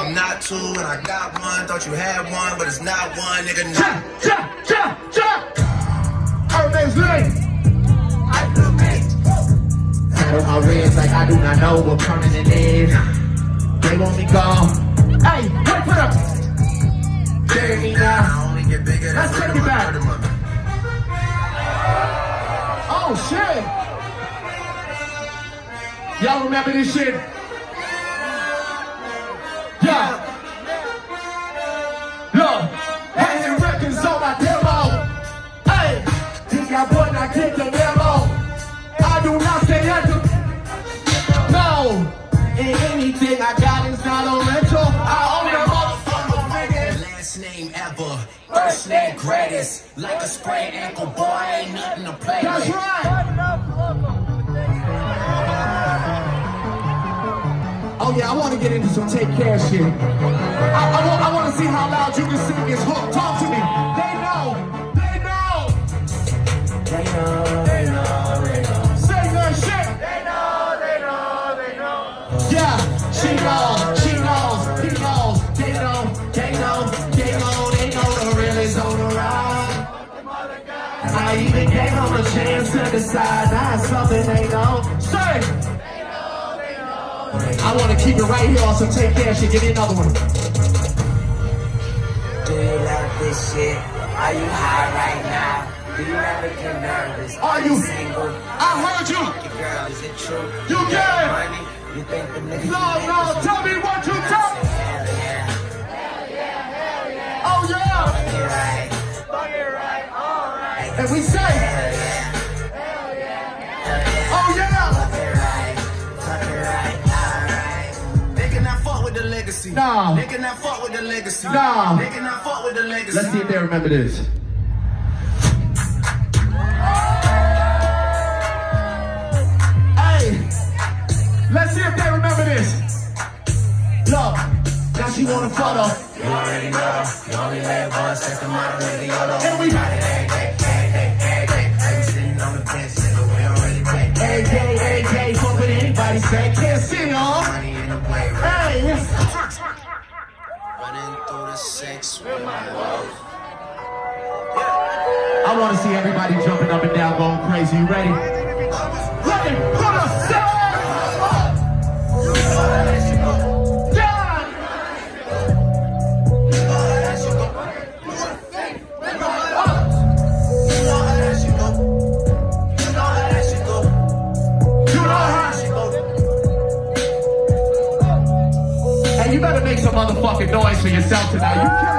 I'm not two, and I got one. Thought you had one, but it's not one, nigga. No. Her name's Lane. I do mate. On my wrist like I do not know what permanent is. They want me gone. Hey, wait, put up. Bury me now. I only get bigger. Let's take it back. Oh shit! Y'all remember this shit? Yeah. Look, hanging records on my demo. Hey, think I would not get the memo. I do not say that. No, and anything I got is not on rental. I own that motherfucker. Last name ever, first name greatest. Like a sprained ankle, boy, ain't nothing to play That's with. right. Oh yeah, I want to get into some take care shit. I want to see how loud you can sing this hook. Talk to me. They know. They know. They know. They know. They know. Say that shit. They know. They know. They know. Yeah, she knows. She knows. He knows. They know. They know. They know. They know the real is on the ride. I even gave them a chance to decide. That's something they know. Say. I want to keep it right here on some take care shit. Give me another one. Do you love this shit? Are you high right now? Do you ever get nervous? Are you single? I heard you. Your girl, is it true? You get it. Money? You think the nigga? No, tell me what you tell me. Hell yeah. Oh yeah. Fuck it right. Fuck it right. All right. And we say. Hell yeah. Hell yeah. Oh yeah. Fuck it right. Fuck it right. All right. They cannot fuck with the legacy. Nah. They cannot fuck with the legacy. Nah. They cannot fuck with the legacy. Let's see if they remember this. Hey, let's see if they remember this. Look, now she want a photo. You already know. You only live once. That's the motto, nigga. YOLO. And we Got it every day. I be sitting on the bench, nigga. We already play. AK, fuck what anybody say. Can't see y'all. Money in the way, right? Hey, Running through the sex with my love. I want to see everybody jumping up and down, going crazy. You ready? Ready for the set! Done! You know how she go. Hey, you better make some motherfucking noise for yourself tonight. You